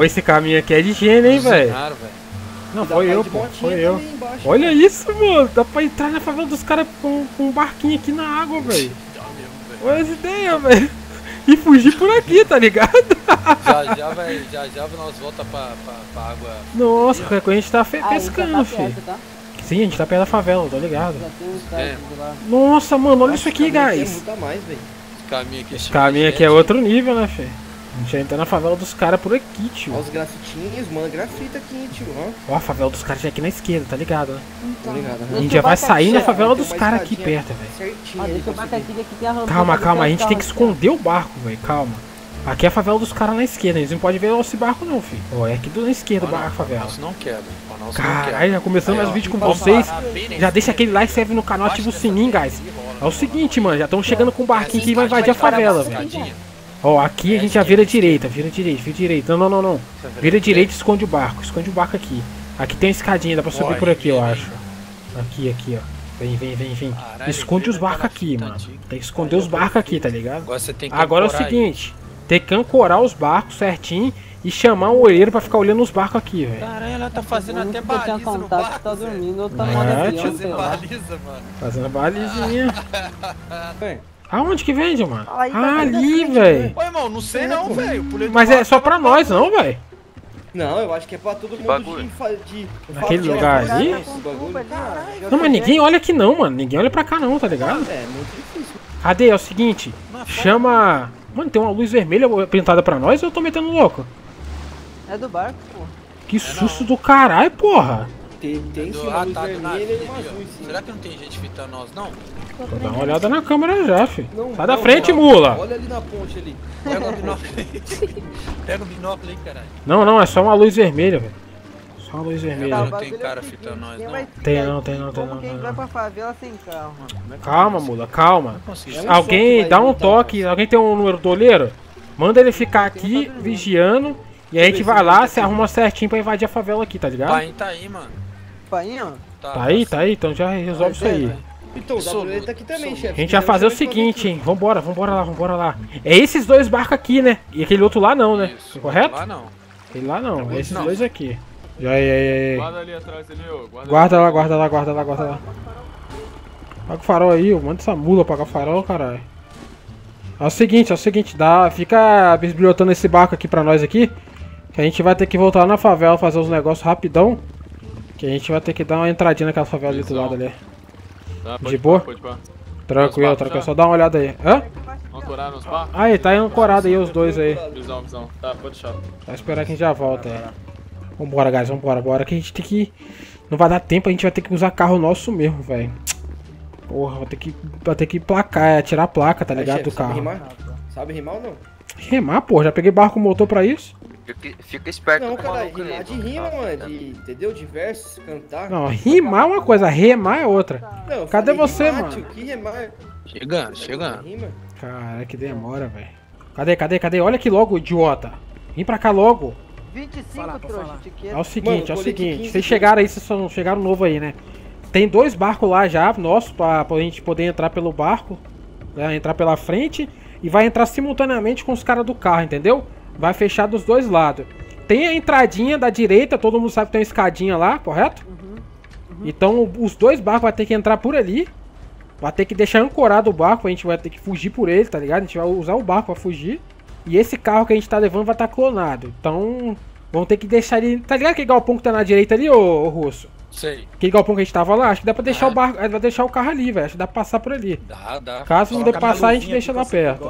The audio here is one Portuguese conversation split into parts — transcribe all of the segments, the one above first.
Pô, esse caminho aqui é de gênio, hein, velho? Não, foi eu, pô. Foi eu. Olha isso, mano. Dá pra entrar na favela dos caras com um barquinho aqui na água, velho. Olha essa ideia, velho. E fugir por aqui, tá ligado? Já nós volta pra água. Nossa, qualquer coisa a gente tá pescando, filho. Tá? Sim, a gente tá perto da favela, tô ligado. Já tem uns caras de lá. Nossa, mano, olha isso aqui, guys. Esse caminho aqui é outro nível, né, filho? A gente já entra na favela dos caras por aqui, tio. Olha os grafitinhos, mano, grafita aqui, tio, ó. Ó, a favela dos caras já aqui na esquerda, tá ligado, né? Tô ligado, A gente já vai sair na favela dos caras aqui perto, velho. certinho. Deixa eu bater aqui que tem a rampa. Calma, a gente tem que esconder o barco, velho, calma. Aqui é a favela dos caras na esquerda, eles não podem ver esse barco não, filho. Ó, é aqui na esquerda o barco, a favela. Nossa, não quero. Caralho, já começando mais vídeo com vocês. Já deixa aquele like, serve no canal, ativa o sininho, guys. É o seguinte, mano, já estamos chegando com um barquinho que vai invadir a favela, velho. Ó, aqui a gente já vira direita. Não. Vira direita e esconde o barco aqui. Aqui tem uma escadinha, dá pra subir por aqui, eu acho. Aqui, ó. Vem. Esconde os barcos aqui, mano. Tem que esconder os barcos aqui, tá ligado? Agora é o seguinte, tem que ancorar os barcos certinho e chamar um olheiro pra ficar olhando os barcos aqui, velho. Caralho, ela tá fazendo até baliza no barco, tá dormindo, ou tá fazendo baliza, mano. Fazendo balizinha. Aonde que vende, mano? Aí, ali, velho. Ô, irmão, não sei não, velho. Mas é só pra nós, não, velho? Não, eu acho que é pra todo mundo de naquele lugar ali? Não, mas ninguém olha aqui não, mano. Ninguém olha pra cá não, tá ligado? É muito difícil. Cadê? É o seguinte, chama... Mano, tem uma luz vermelha pintada pra nós ou eu tô metendo louco? É do barco, pô. Que susto do caralho, porra. Tem sim uma luz vermelha e uma azul, sim. Será que não tem gente fitando nós, não? Vou dar uma olhada na câmera já, fi. Não, sai da frente, mula. Olha ali na ponte ali. Pega o binóculo aí. Pega o binóculo aí, caralho. Não, é só uma luz vermelha, velho. Só uma luz vermelha. Não tem cara fitando nós, não. Tem não. Como quem vai pra favela sem carro, mano? Calma, mula, calma. Alguém dá um toque, alguém tem um número do olheiro? Manda ele ficar aqui, vigiando. E a gente vai lá, se arruma certinho pra invadir a favela aqui, tá ligado? O pai tá aí, mano. Painho? Tá aí, então já resolve isso aí. Então, o WL tá aqui também, chefe. A gente vai fazer o seguinte, hein? Vambora lá. É esses dois barcos aqui, né? E aquele outro lá não, né? Isso. Correto? Lá não. Aquele lá não, é esses dois aqui. E aí. Guarda ali atrás ali, ó. Guarda lá. Paga o farol aí, manda essa mula pagar o farol, caralho. É o seguinte, fica bisbilhotando esse barco aqui pra nós aqui. Que a gente vai ter que voltar lá na favela, fazer os negócios rapidão. Que a gente vai ter que dar uma entradinha naquela favela ali do lado ali. Tá, de boa? Pode pá. Tranquilo, só dá uma olhada aí. Hã? Ancorar nos barcos? Aí, tá ancorado aí os dois aí. Visão. Tá, pode deixar. Vai esperar que a gente já volta aí. Vambora, guys, bora que a gente tem que... Não vai dar tempo, a gente vai ter que usar carro nosso mesmo, velho. Porra, vai ter que placar, tirar a placa, tá ligado, do carro. Sabe rimar ou não? Remar, porra, já peguei barco com motor pra isso. Fica esperto. Não, cara, rimar de rima, mano, entendeu? De versos, cantar. Não, rimar é uma coisa, remar é outra. Não, Cadê você, rimar, mano? Tio, que remar? Chegando. Rima? Cara, que demora, velho. Cadê? Olha aqui logo, idiota. Vem pra cá logo. 25, trouxa, É o seguinte, vocês chegaram aí, vocês só chegaram novo aí, né? Tem dois barcos lá já, nossos, pra gente poder entrar pelo barco, né? Entrar pela frente e vai entrar simultaneamente com os caras do carro, entendeu? Vai fechar dos dois lados. Tem a entradinha da direita, todo mundo sabe que tem uma escadinha lá, correto? Então os dois barcos vão ter que entrar por ali. Vai ter que deixar ancorado o barco, a gente vai ter que fugir por ele, tá ligado? A gente vai usar o barco pra fugir. E esse carro que a gente tá levando vai estar clonado. Então, vão ter que deixar ele... Tá ligado aquele galpão que tá na direita ali, ô Russo? Sei. Aquele galpão que a gente tava lá? Acho que dá pra deixar o barco... Vai deixar o carro ali, velho. Acho que dá pra passar por ali. Dá. Caso não dê pra passar, a gente deixa lá perto.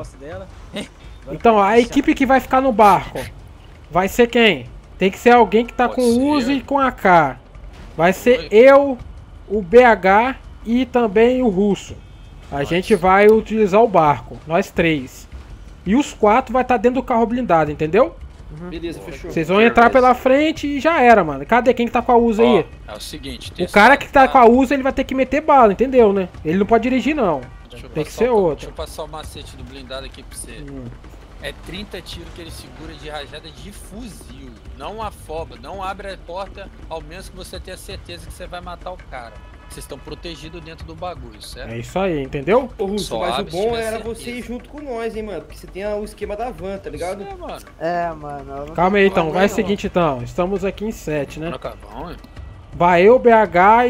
Então, a equipe que vai ficar no barco vai ser quem? Tem que ser alguém que tá com Uzi e com AK. Vai ser eu, o BH e também o Russo. A gente vai utilizar o barco, nós três. E os quatro vai estar dentro do carro blindado, entendeu? Beleza, fechou. Vocês vão entrar pela frente e já era, mano. Cadê quem que tá com a Uzi aí? É o seguinte, o cara que tá com a Uzi, ele vai ter que meter bala, entendeu, né? Ele não pode dirigir, não. Tem que ser outro. Deixa eu passar o macete do blindado aqui pra você. É 30 tiros que ele segura de rajada de fuzil. Não afoba, não abre a porta, ao menos que você tenha certeza que você vai matar o cara. vocês estão protegidos dentro do bagulho, certo? É isso aí, entendeu? Ô, Russo, Só mas o abre se bom tiver era certeza. você ir junto com nós, hein, mano. Porque você tem o esquema da van, tá ligado? É, mano. É, mano. eu não Calma tenho aí então, como vai o não. seguinte então. Estamos aqui em 7, né? Não acabou, hein? Vai eu, BH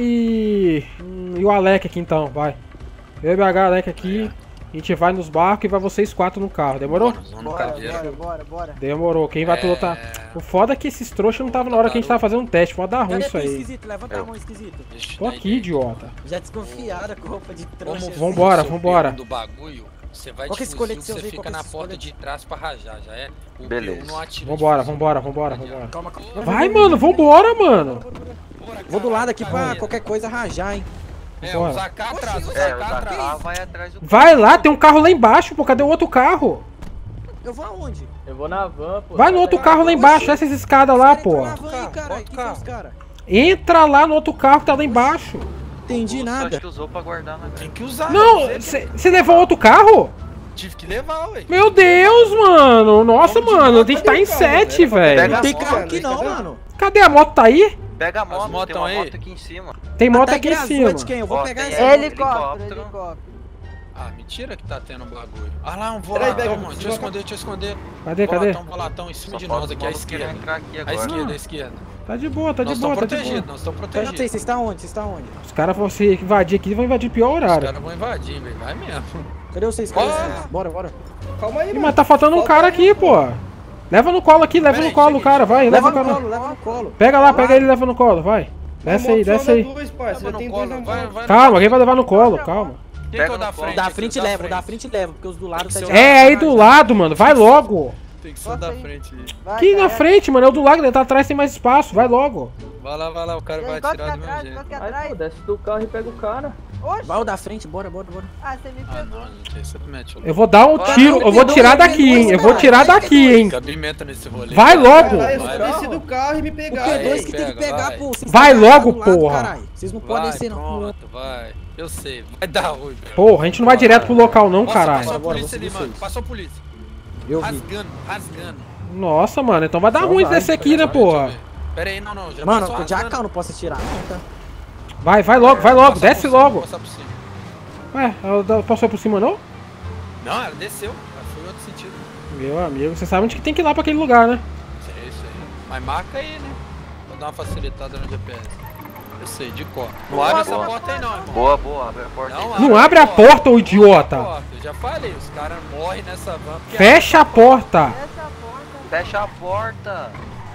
e o Alec aqui então, vai. Eu, BH, Alec aqui. A gente vai nos barcos e vai vocês 4 no carro, demorou? Bora, vamos no Bora, caveiro. bora. Demorou, quem vai pilotar? O foda é que esses trouxas não estavam na hora que a gente tava fazendo um teste, pode dar ruim Cadê isso tu, aí. esquisito? Levanta a mão, esquisito. Deixa eu Tô dar aqui, ideia. idiota. Já desconfiada com roupa de trouxa. Como assim. Vambora, o seu vambora. peão do bagulho, você vai Qual que é de esse fuzil, colete seu, você Zé? fica Qual que é na esse porta colete? de trás pra rajar, já é? O Beleza. peão não atira de Vambora, fuzil. vambora, vambora, vambora. Calma, calma. Vai, mano, vambora, mano. Bora, Vou do lado aqui pra caralho. qualquer coisa rajar, hein. É, Bora. o Zaká atrás, o É, o Zaká da atrás. carro vai atrás do... Vai lá, tem um carro lá embaixo, pô, cadê o outro carro? Eu vou aonde? Eu vou na van, pô. Vai no outro carro lá embaixo, essas escadas lá, pô. Caralho, quem são os caras? Entra lá no outro carro que tá lá embaixo. Entendi Acho nada. que usou pra guardar na Tem grana. que usar. Não, você levou outro carro? Tive que levar, ué. Meu Deus, mano. Nossa, mano, a gente tá em 7, velho. Não tem Pega carro a aqui não, mano. Cadê a moto? Tá aí? Pega a As moto, motos tem uma aí? moto aqui em cima. Tem moto Até aqui que em azul cima. é de quem? Eu vou Ó, pegar tem essa. ela. Helicóptero, Helicóptero. helicóptero. Ah, mentira que tá tendo bagulho. Ah lá, um Peraí, volatão, pega, mano. Deixa eu esconder, deixa eu esconder. Cadê, cadê? Volatão em cima Só de falta nós o aqui, à maluco querer esquerda. entrar aqui À agora. esquerda, à esquerda. Tá de boa, tá de Nós boa, estamos tá de boa. protegidos, nós estamos Eu não sei, protegidos. vocês estão onde? Vocês estão onde? Os caras vão se invadir aqui, vão invadir pior Os horário. caras vão invadir, velho. Vai mesmo. Cadê vocês? Bora. Cadê vocês? Bora, bora. Calma aí, Ih, mano. mas tá faltando um cara aqui, pô. Leva no colo aqui, leva Pera no aí, colo, cheguei. cara, vai, leva Leva o no cara. colo, leva no colo. Pega lá, pega ele e leva no colo, vai. Desce aí, desce aí. Dois, parça. Leva Já tem no dois na colo, vai, mão. vai. Calma, alguém vai levar no colo, calma. Quem que é o Pega da no colo. frente? Da Tem frente que ser leva, da frente leva, porque os do lado Tem tá que de ser É aí do lado, mano, vai logo. Tem que ser o da frente. Vai, Aqui na carrega. frente, mano, é o do lado, ele tá atrás, tem mais espaço, vai logo. Vai lá, o cara vai Encosta atirar do meu atrás, jeito. encosta Aí, atrás. pô, desce do carro e pega o cara. Oxe. Vai o da frente, bora, bora, bora. Ah, você me Ah, pegou. não, gente, você mete o Eu vou dar um Vai, tiro, eu vou tirar daqui, hein, eu vou tirar daqui, hein. cabimento nesse rolê. Vai logo. Caralho, eu Vai, só desci vai. do carro e me Porque pegaram. Vai, dois que tem que pega, pegar, vai. pô. Vocês Vai estão logo, do lado, porra. caralho. Vocês não podem Vai, ser, não. pronto, vai. Eu sei, vai dar ruim, velho. Porra, a gente não vai direto pro local não, Passou a caralho. Bora, polícia ali, vocês. mano. Passou a polícia. Eu vi. Rasgando. Nossa, mano, então vai dar Só ruim vai, desse aqui, né, porra. Pera aí, não, já Mano, passou com o Jacal rasgando. não posso atirar, não, tá? Vai logo, Passar desce por cima, logo. passar por cima. Ué, ela passou por cima não? Não, ela desceu. Ela foi em outro sentido. Meu amigo, você sabe onde que tem que ir lá pra aquele lugar, né? Sei. Mas marca aí, né? Vou dar uma facilitada no GPS. Eu sei, de cor. Não abre essa porta aí não, irmão. Boa, boa, abre a porta aí. Não abre a porta, ô idiota. Eu já falei, os caras morrem nessa van. porque Fecha a porta. Essa porta. Fecha a porta.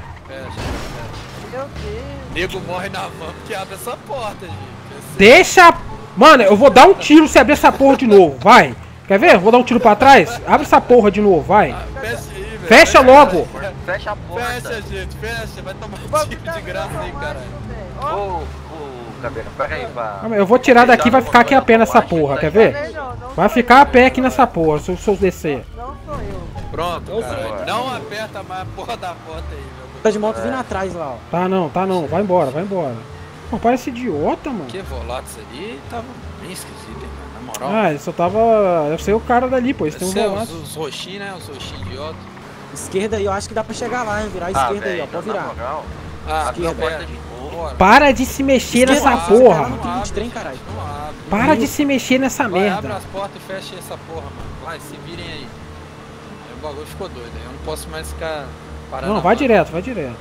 Fecha. Meu Deus. Nego morre na van porque abre essa porta, gente. Eu sei. Deixa... Mano, eu vou dar um tiro se abrir essa porra de novo, vai. Quer ver? Vou dar um tiro pra trás. Abre essa porra de novo, vai. Fecha aí, velho. Fecha logo. Fecha a porta. Fecha, gente, fecha. Vai tomar O um bagulho tiro tá de graça aí, automático, caralho. velho. Ô, Cabeça, pera aí, pá. Calma aí, eu vou tirar daqui e vai ficar aqui a pé nessa porra, quer ver? Não Vai sou ficar a eu. pé aqui nessa porra, se eu descer. Não sou eu. Pronto, vai. cara. Não aperta mais a porra da porta aí, meu. Tá de moto vindo atrás lá, ó. Tá não, vai embora, vai embora. Pô, parece idiota, mano. Que volatos ali tava bem esquisito, hein, mano. Na moral. Ah, ele só tava... Deve ser o cara dali, pô, esse tem um Esse é volante. os roxinhos, né? Os roxinhos idiota. Esquerda aí, eu acho que dá pra chegar lá, hein? Virar a esquerda aí, ó. Pode na virar. moral, Ah, abre a esquerda. porta de novo. Bora. Para de se mexer Esquerda, nessa não, você tá lá porra. no trilho de trem, caralho. Não abre. Para de se mexer nessa Vai, abre merda. as portas e fecha essa porra, mano. Vai, se virem aí. Aí o bagulho ficou doido. Aí eu não posso mais ficar parando. Não, na vai van. direto, vai direto.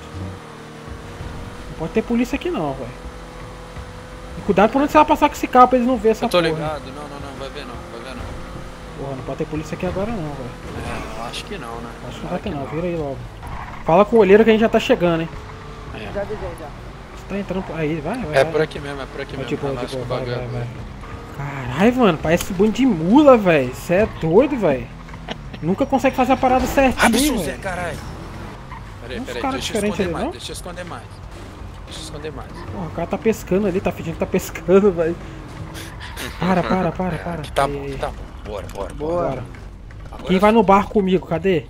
Não pode ter polícia aqui não, velho. E cuidado por onde você vai passar com esse carro pra eles não verem essa Eu tô porra. ligado. Não, vai ver não. Porra, não pode ter polícia aqui agora não, velho. É, eu acho que não, né? Acho que não vai ter não, vira aí logo. Fala com o olheiro que a gente já tá chegando, hein. Já avisei, já. Você tá entrando por aí, vai, vai. É vai. por aqui mesmo, é por aqui Vai mesmo. de boa, Relaxa de que boa, o vai, bagulho vai, é- vai. Caralho, mano, parece bando de mula, velho. Você é doido, velho. Nunca consegue fazer a parada Abre certinho, isso, Zé, velho. caralho. Uns Peraí, caras deixa eu diferentes esconder ali, mais, não? deixa eu esconder mais. Deixa eu esconder mais. Porra, o cara tá pescando ali, tá fingindo que tá pescando, velho. Para. Aqui tá bom, aqui tá bom. Bora. Boa. Bora. Agora Quem vai no barco comigo, cadê?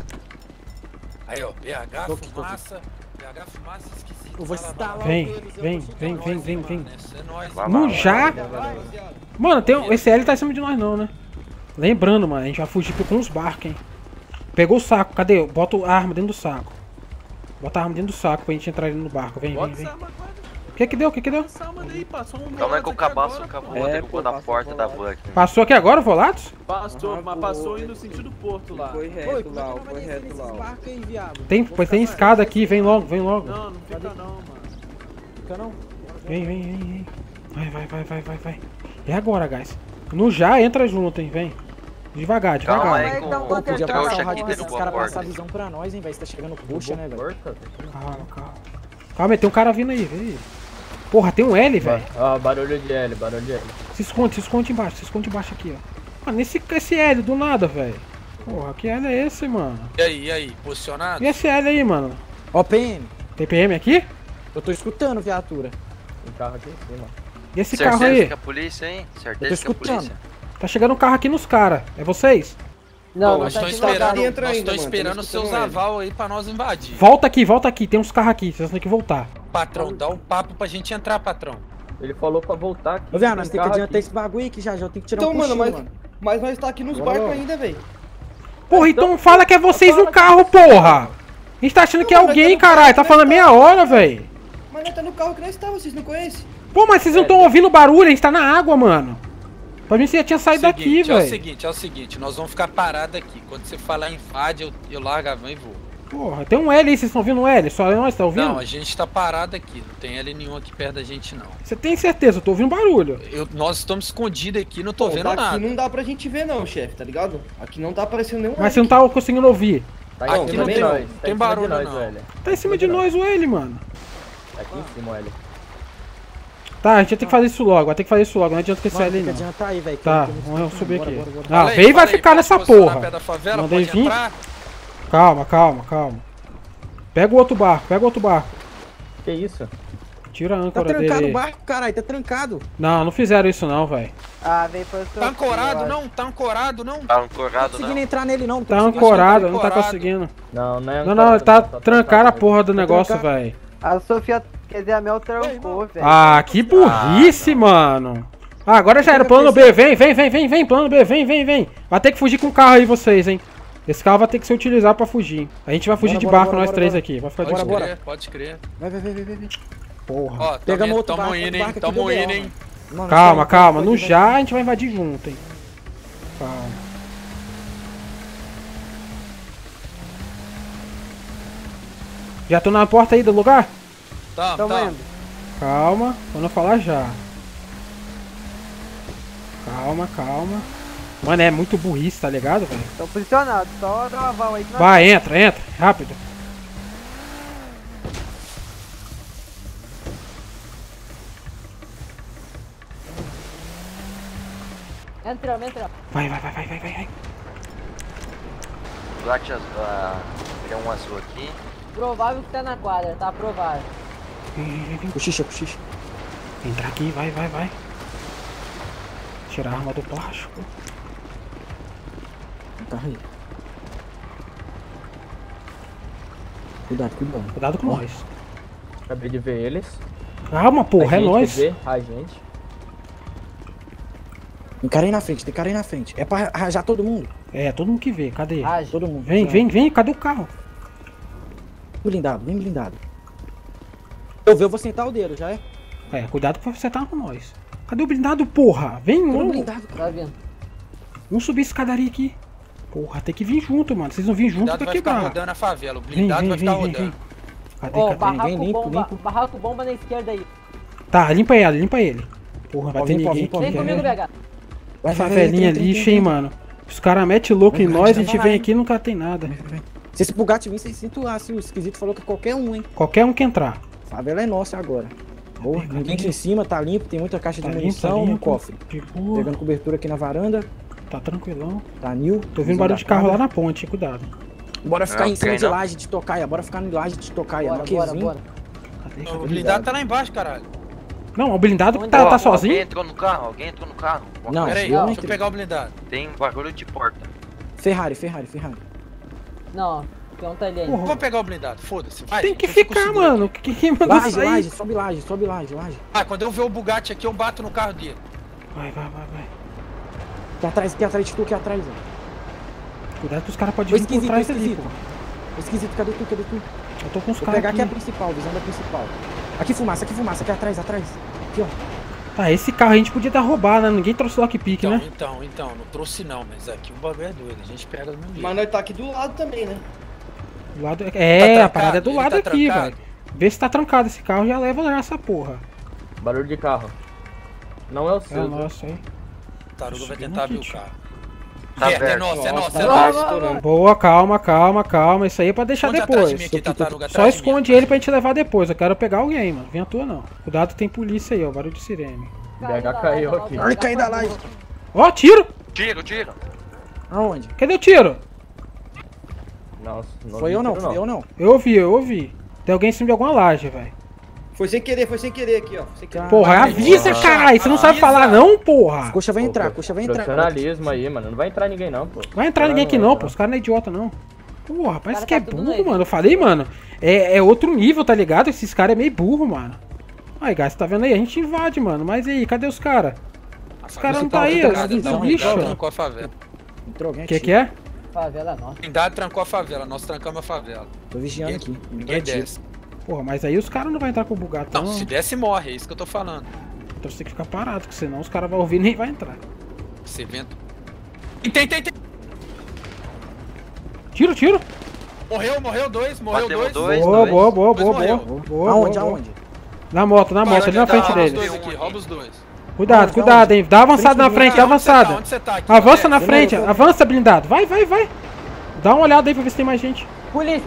Aí, ó, BH, fumaça. BH, fumaça, esquisito. Eu vou Vai lá, instalar vai lá. Vem, o deles, eu vem, vou vem, chutar. vem. Mano, esse é nóis. Vai lá, No vai já? lá. Mano, esse L tá em cima de nós não, né? Lembrando, mano, a gente vai fugir com os barcos, hein? Pegou o saco, cadê? Bota a arma dentro do saco. Bota a arma dentro do saco pra gente entrar ali no barco. Vem. Que deu? Calma aí que o cabaço acabou derrubando a porta da van aqui. Passou aqui agora, o Volatos? Passou, mas passou indo no sentido porto lá. Foi reto lá, foi reto lá. Tem escada aqui, vem logo. Não fica não, mano. Fica não? Vem. Vai. É agora, guys. No já, entra junto, hein, vem. Devagar. Calma aí Então, com Pô, o podia trouxa passar o aqui rádio desses derrubou a caras passar a porta. visão pra nós, hein, velho. Você tá chegando puxa, né, velho? Calma. Calma aí, tem um cara vindo aí, vem. Porra, tem um L, velho. Ó, barulho de L. Se esconde embaixo aqui, ó. Mano, esse L do nada, velho. Porra, que L é esse, mano? E aí, posicionado? E esse L aí, mano? Ó, PM. Tem PM aqui? Eu tô escutando, viatura. Tem carro aqui em cima. E esse carro Certeza aí? que é a polícia, hein? Eu tô Certeza que é a escutando. polícia. Tá chegando um carro aqui nos caras. É vocês? Não, Nós não estamos tá esperando, entra nós ainda, estamos mano, esperando estamos seus escutando aval aí pra nós invadir. Volta aqui. Tem uns carros aqui. Vocês têm que voltar. Patrão, dá um papo pra gente entrar, patrão. Ele falou pra voltar aqui. Ô, viado, nós tem temos que carro adiantar aqui. esse bagulho aí que já eu tenho que tirar Então, um mano, cochilo, mas nós tá aqui nos Bora, barcos bora. ainda, velho. Porra, então fala que é vocês o carro, porra! A gente tá achando que é alguém, caralho. Tá falando meia hora, velho. Mas nós tá no carro que nós estávamos, vocês não conhecem? Pô, mas vocês não estão ouvindo o barulho, a gente tá na água, mano. Pra mim você já tinha saído daqui, É o velho. seguinte, nós vamos ficar parados aqui. Quando você falar invade, eu largo a van e vou. Porra, tem um L aí, vocês estão ouvindo um L? Só nós tá ouvindo? Não, a gente tá parado aqui. Não tem L nenhum aqui perto da gente, não. Você tem certeza? Eu tô ouvindo barulho. Nós estamos escondidos aqui, não tô vendo daqui nada. não dá pra gente ver não, chefe, tá ligado? Aqui não tá aparecendo nenhum Mas você não tá conseguindo ouvir. Tá Aqui em cima não de tem- nós. tem Tá em cima barulho, de nós, não. velho. Tá em cima de nós o L, mano. Tá aqui em cima, L. Tá, a gente vai ter que fazer isso logo, Não adianta que esse Mano, L tem que não. adiantar aí, velho. Tá, que eu- vamos subir bora, aqui. bora, bora. Ah, Fala aí, vem e vai fala aí, ficar pode nessa posicionar porra. perto da favela, Mandei pode vir. entrar? Calma. Pega o outro barco. Que isso? Tira a Tá âncora trancado dele. o barco, caralho. Tá trancado. Não fizeram isso não, velho. Ah, vem pra Tá ancorado, não? Tá ancorado, não? Tá Não ancorado, conseguindo não. entrar nele, não. Tá conseguindo. ancorado, não tá ancorado. conseguindo. Não, não é. Não, ele tá trancando a porra do Tá negócio, trancado. velho. A Sofia, quer dizer, a Mel trancou, velho. Ah, que burrice, mano. Ah, agora já era plano B. Vem, plano B, vem. Vai ter que fugir com o carro aí, vocês, hein. Esse carro vai ter que ser utilizado pra fugir. A gente vai fugir Bora, de bora, barco, bora, nós bora, três bora. aqui. Vai ficar Pode de Bora, boa. crer, pode crer. Vai. Porra. Ó, Pegamos outro tamo barco, indo, outro hein? barco aqui Tamo do indo, Bel, hein? Mano, Calma. espera, No já a gente vai invadir junto, hein. Calma. Já tô na porta aí do lugar? Tamo. Calma, quando eu falar já. Calma. Mano, é muito burrice, tá ligado, velho? Tô posicionado, só dá uma val aí que nós... Vai, entra, rápido. Entramos. Vai. Late tem um azul aqui. Provável que tá na quadra, tá provável. Vem. Cochicha. Entra aqui, vai. Tirar a arma do plástico. Tá aí. Cuidado. Cuidado com nós. Acabei de ver eles. Calma, porra, é nós. A gente. Tem cara aí na frente, É pra rajar todo mundo. É, todo mundo que vê, cadê? Ah, Todo mundo. Vem, cadê o carro? Bem blindado. Eu vou sentar o dedo, já é? É, cuidado pra você estar com nós. Cadê o blindado, porra? Vem, Todo logo. blindado. tá vindo. Vamos subir essa escadaria aqui. Porra, tem que vir junto, mano. Vocês não virem O junto, blindado vai vai ficar quebrar. rodando a favela. O Vem. blindado vai ficar rodando. Cadê? Ó, barraco limpo, bomba, limpo. barraco bomba na esquerda aí. Tá, limpa ele. Porra, vai ter Limpa, ninguém limpa, aqui. Vem comigo, né? BH. Vai, Favelinha lixo, hein, mano. Os caras metem louco em Vai, nós, a vai, gente vai. vem aqui e nunca tem nada. Se esse Bugatti vir, vocês sintam lá. Se o esquisito falou que qualquer um, hein? Qualquer um que entrar. Favela é nossa agora. Boa, ninguém aqui em cima, tá limpo, tem muita caixa de Tá munição limpo, no cofre. De boa. Pegando cobertura aqui na varanda, Tá tranquilão. tá Nil. Tô ouvindo barulho de carro lá na ponte, hein, cuidado. Bora ficar Não, em cima tem de não. laje de tocaia, bora ficar em laje de tocaia. Bora, no Qzinho. bora. Cadê? O blindado tá lá embaixo, caralho. Não, o blindado Onde tá é? Ó, sozinho? Alguém entrou no carro? Não, Pera aí, eu não deixa eu entrei. pegar o blindado. Tem barulho de porta. Ferrari. Não, tem um talher aí. Porra. Vou pegar o blindado, foda-se. Vai, Tem que eu fico ficar, seguro mano. aqui. Quem mandou Laje, sair? sobe laje. Ah, quando eu ver o Bugatti aqui, eu bato no carro dele. Vai. Aqui atrás de tu, aqui atrás, ó. Cuidado que os caras podem Ô, vir por esquisito, trás ali, esquisito. pô. Esquisito, cadê tu? Eu tô com os Vou caras pegar aqui a aqui. principal, visão da principal. Aqui fumaça, aqui atrás. Aqui, ó. Tá, esse carro a gente podia dar roubar, né? Ninguém trouxe lockpick, né? Então, não trouxe não, mas aqui o bagulho é doido, a gente pega no mesmo jeito. Mas nós tá aqui do lado também, né? Do lado... Tá a parada é do ele lado tá aqui, trancado? velho. Vê se tá trancado esse carro, já leva já essa porra. Barulho de carro. Não é o É seu. o nosso aí. O Taruga vai Subindo tentar aqui, abrir o tio. carro. Tá É aberto. nosso, é nosso, é tá nosso. estourando. Boa, calma. Isso aí é pra deixar Esconde atrás de depois. mim aqui, Tartaruga, Só atrás de mim. esconde ele pra gente levar depois. Eu quero pegar alguém, mano. Vem à tua não. Cuidado, tem polícia aí, ó. Barulho de sirene. BH caiu aqui. Ai, caí da laje. Ó, tiro! Tiro. Aonde? Cadê o tiro? Nossa, não Foi vi eu não, tiro, foi eu não. Eu ouvi. Tem alguém em cima de alguma laje, velho. Foi sem querer aqui, ó. Sem querer. Porra, avisa, Nossa. caralho. Você não sabe Avisa. falar não, porra. Coxa vai Pô, entrar, coxa vai entrar. Profissionalismo aí, mano. Não vai entrar ninguém não, pô. Vai entrar ninguém aqui não, pô. Os caras não é idiota, não. Porra, parece Cara, que é tá tudo burro, doido. mano. Eu falei, mano. É outro nível, tá ligado? Esses caras é meio burro, mano. Aí, guys, tá vendo aí? A gente invade, mano. Mas e aí, cadê os caras? Os caras não tá aí, trancado, os bichos. Trancou a favela. Entrou alguém O aqui. que é? Favela é nossa. Blindado trancou a favela, nós trancamos a favela. Tô vigiando aqui. Ninguém desce. Porra, mas aí os caras não vão entrar com o bugatão. Não, se desce morre, é isso que eu tô falando. Então você tem que ficar parado, porque senão os caras vão ouvir e nem vai entrar. Esse vento. Tem. Tiro. Morreu dois. Batemos dois. Boa. Aonde? Na moto, ali na frente Rouba os deles. dois aqui, rouba os dois. Cuidado, hein. Dá avançada na frente, dá avançada. Onde você tá aqui? Avança na Você frente, não- avança blindado. Vai. Dá uma olhada aí pra ver se tem mais gente. Polícia.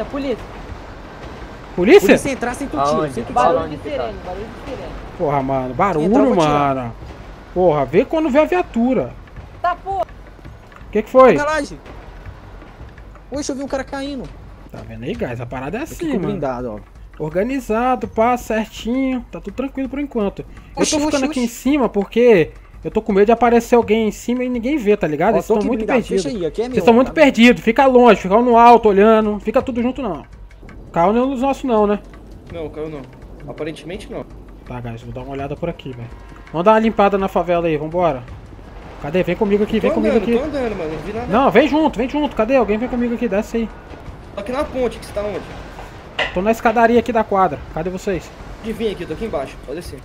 Polícia? Polícia entrar sem tu tiro, Aonde? sem tu tiro. Barulho onde de que tá? sirene, barulho de sirene. Porra, mano. Barulho, Então eu vou tirar. mano. Porra, vê quando vê a viatura. Tá, porra. O que foi? Na laje. Poxa, eu vi um cara caindo. Tá vendo aí, guys? A parada é Aqui assim, com mano. blindado, ó. Organizado, pá, certinho. Tá tudo tranquilo por enquanto. Eu Oxi, tô ficando oxi, aqui em oxi. cima porque eu tô com medo de aparecer alguém em cima e ninguém vê, tá ligado? Ó, Eles tô estão aqui muito blindado, perdidos. fecha aí, aqui é meu, Vocês estão muito tá? perdidos. Fica longe, fica um no alto olhando. Fica tudo junto não. Carro não é dos nossos não, né? Não, caiu não. Aparentemente não. Tá, guys, vou dar uma olhada por aqui, velho. Vamos dar uma limpada na favela aí, vambora. Cadê? Vem comigo aqui, vem comigo aqui. Tô andando, mano. Não vi nada. Não, vem junto. Cadê? Alguém vem comigo aqui, desce aí. Tô aqui na ponte, que você tá onde? Tô na escadaria aqui da quadra. Cadê vocês? De vir aqui, tô aqui embaixo. Pode descer.